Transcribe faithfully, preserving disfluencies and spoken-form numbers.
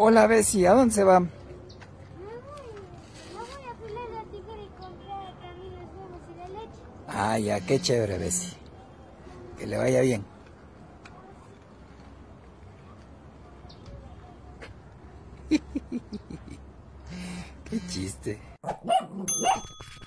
Hola, Bessie, ¿a dónde se va? No voy, no voy a pelar la tijera y comprar también los huevos y la leche. Ah, ya, qué chévere, Bessie. Que le vaya bien. Qué chiste.